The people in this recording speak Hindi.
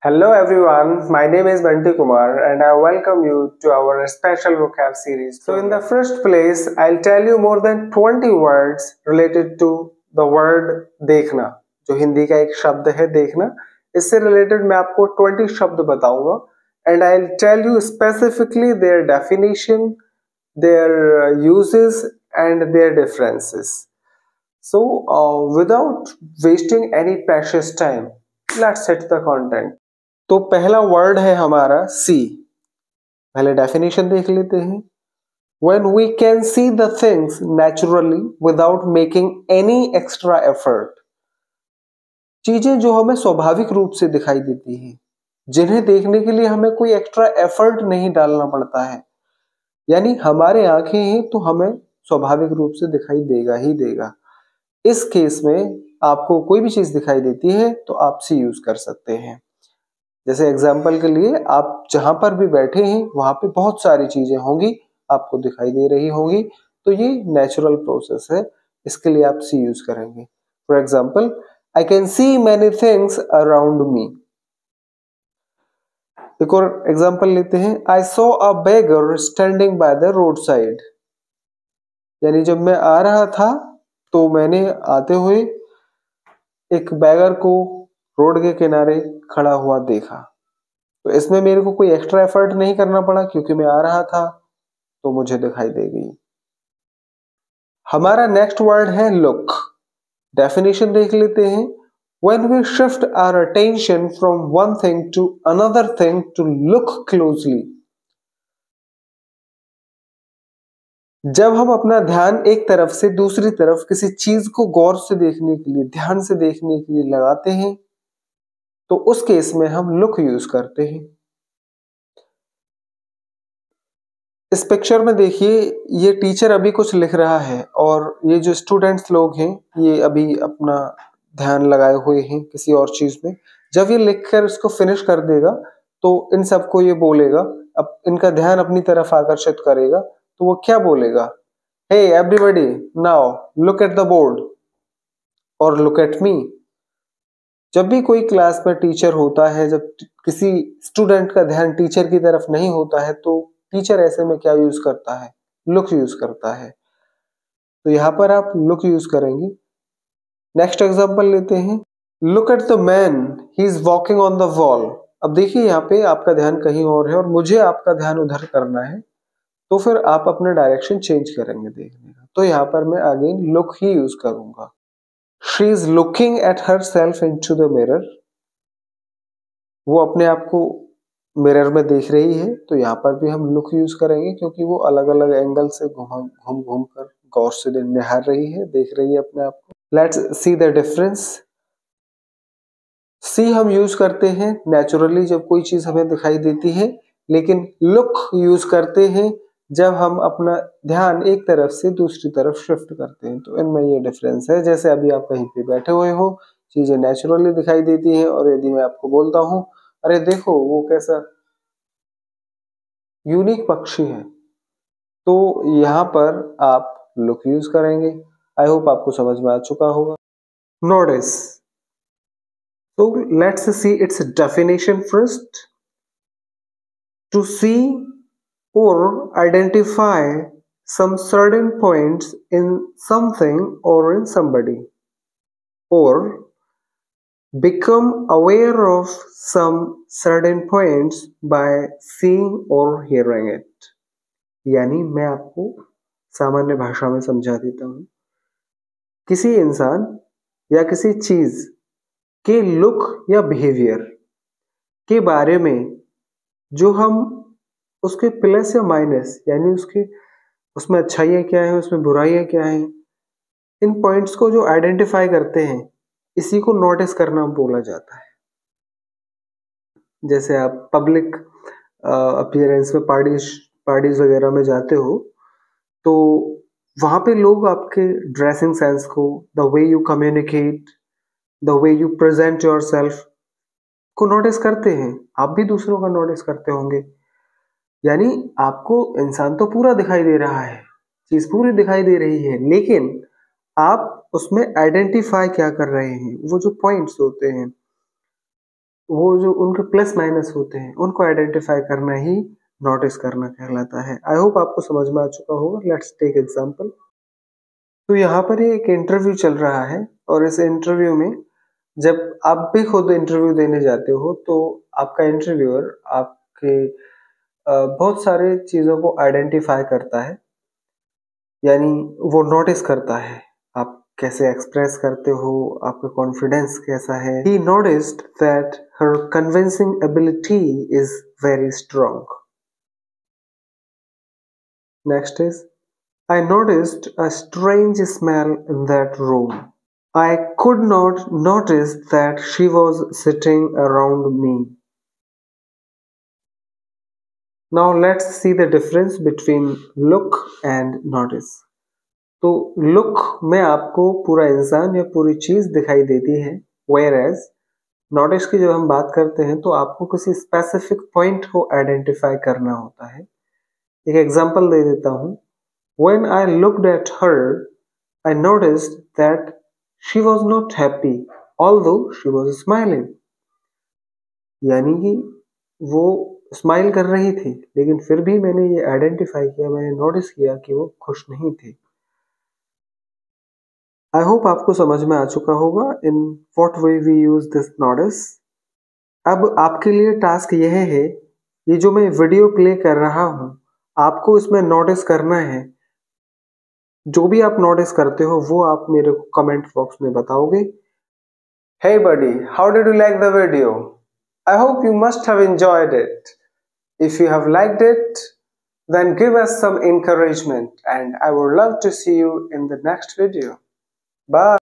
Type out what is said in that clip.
Hello everyone, my name is Banti Kumar and I welcome you to our special vocab series. So in the first place, I'll tell you more than 20 words related to the word देखना, जो हिंदी का एक शब्द है देखना. इससे रिलेटेड मैं आपको 20 शब्द बताऊंगा and I'll tell you specifically their definition, their uses and their differences. So without wasting any precious time, let's set the content. तो पहला वर्ड है हमारा सी. पहले डेफिनेशन देख लेते हैं. When we can see the things naturally without making any extra effort. चीजें जो हमें स्वाभाविक रूप से दिखाई देती हैं, जिन्हें देखने के लिए हमें कोई एक्स्ट्रा एफर्ट नहीं डालना पड़ता है. यानी हमारे आंखें हैं तो हमें स्वाभाविक रूप से दिखाई देगा ही देगा. इस केस में आपको कोई भी चीज दिखाई देती है तो आप सी यूज कर सकते हैं. जैसे एग्जाम्पल के लिए आप जहां पर भी बैठे हैं वहां पे बहुत सारी चीजें होंगी, आपको दिखाई दे रही होंगी, तो ये नेचुरल प्रोसेस है, इसके लिए आप सी यूज करेंगे. For example, I can see many things around me. एक और एग्जाम्पल लेते हैं. I saw a beggar standing by the road side. यानी जब मैं आ रहा था तो मैंने आते हुए एक बेगर को रोड के किनारे खड़ा हुआ देखा. तो इसमें मेरे को कोई एक्स्ट्रा एफर्ट नहीं करना पड़ा क्योंकि मैं आ रहा था तो मुझे दिखाई दे गई. हमारा नेक्स्ट वर्ड है लुक. डेफिनेशन देख लेते हैं. When we shift our attention from one thing to another thing to look closely. जब हम अपना ध्यान एक तरफ से दूसरी तरफ किसी चीज को गौर से देखने के लिए, ध्यान से देखने के लिए लगाते हैं तो उस केस में हम लुक यूज करते हैं. इस पिक्चर में देखिए, ये टीचर अभी कुछ लिख रहा है और ये जो स्टूडेंट्स लोग हैं ये अभी अपना ध्यान लगाए हुए हैं किसी और चीज में. जब ये लिखकर इसको फिनिश कर देगा तो इन सबको ये बोलेगा, अब इनका ध्यान अपनी तरफ आकर्षित करेगा. तो वो क्या बोलेगा? Hey everybody, now look at the board और लुक एट मी. जब भी कोई क्लास में टीचर होता है, जब किसी स्टूडेंट का ध्यान टीचर की तरफ नहीं होता है तो टीचर ऐसे में क्या यूज करता है? लुक यूज करता है. तो यहां पर आप लुक यूज करेंगे. नेक्स्ट एग्जांपल लेते हैं. Look at the man, he is walking on the wall. अब देखिए यहाँ पे आपका ध्यान कहीं और है और मुझे आपका ध्यान उधर करना है, तो फिर आप अपना डायरेक्शन चेंज करेंगे देखने का. तो यहाँ पर मैं अगेन लुक ही यूज करूंगा. She is looking at herself into the mirror. वो अपने आप को मिरर में देख रही है, तो यहाँ पर भी हम लुक यूज करेंगे क्योंकि वो अलग अलग एंगल से घूम घूम कर गौर से निहार रही है, देख रही है अपने आप को. Let's see the difference. See हम यूज करते हैं नेचुरली जब कोई चीज हमें दिखाई देती है, लेकिन लुक यूज करते हैं जब हम अपना ध्यान एक तरफ से दूसरी तरफ शिफ्ट करते हैं. तो इनमें ये डिफरेंस है. जैसे अभी आप कहीं पे बैठे हुए हो, चीजें नेचुरली दिखाई देती हैं, और यदि मैं आपको बोलता हूं अरे देखो वो कैसा यूनिक पक्षी है, तो यहाँ पर आप लुक यूज करेंगे. आई होप आपको समझ में आ चुका होगा. Notice. So let's see its definition first. To see or identify some certain points in something or in somebody, or become aware of some certain points by seeing or hearing it. यानी मैं आपको सामान्य भाषा में समझा देता हूं. किसी इंसान या किसी चीज के लुक या बिहेवियर के बारे में जो हम उसके प्लस या माइनस, यानी उसमें अच्छाइयाँ क्या है, उसमें बुराइयाँ क्या हैं, इन पॉइंट्स को जो आइडेंटिफाई करते हैं, इसी को नोटिस करना बोला जाता है. जैसे आप पब्लिक अपीयरेंस में पार्टीज वगैरह में जाते हो तो वहां पे लोग आपके ड्रेसिंग सेंस को, the way you communicate, the way you present yourself को नोटिस करते हैं. आप भी दूसरों का नोटिस करते होंगे. यानी आपको इंसान तो पूरा दिखाई दे रहा है, चीज पूरी दिखाई दे रही है, लेकिन आप उसमें आइडेंटिफाई क्या कर रहे हैं, वो जो पॉइंट्स होते हैं वो जो उनके प्लस माइनस होते हैं उनको आइडेंटिफाई करना ही नोटिस करना कहलाता है। आई होप आपको समझ में आ चुका होगा। Let's take example. तो यहाँ पर एक इंटरव्यू चल रहा है और इस इंटरव्यू में जब आप भी खुद इंटरव्यू देने जाते हो तो आपका इंटरव्यूअर आपके बहुत सारे चीज़ों को आइडेंटिफाई करता है, यानी वो नोटिस करता है आप कैसे एक्सप्रेस करते हो, आपका कॉन्फिडेंस कैसा है। He noticed that her convincing ability is very strong. Next is, I noticed a strange smell in that room. I could not notice that she was sitting around me. Now let's see the difference between look and notice. तो लुक में आपको पूरा इंसान या पूरी चीज दिखाई देती है, वेयर एज नोटिस की जब हम बात करते हैं तो आपको किसी स्पेसिफिक पॉइंट को आइडेंटिफाई करना होता है। एक एग्जांपल दे देता हूँ। When I looked at her, I noticed that she was not happy, although she was smiling. यानी कि वो स्माइल कर रही थी लेकिन फिर भी मैंने ये आइडेंटिफाई किया, मैंने नोटिस किया कि वो खुश नहीं थी। आई होप आपको समझ में आ चुका होगा in what way we use this notice. अब आपके लिए टास्क यह है, ये जो मैं वीडियो प्ले कर रहा हूं आपको इसमें नोटिस करना है। जो भी आप नोटिस करते हो वो आप मेरे को कमेंट बॉक्स में बताओगे। Hey buddy, how did you like the video? I hope you must have enjoyed it. If you have liked it, then give us some encouragement and I would love to see you in the next video. Bye.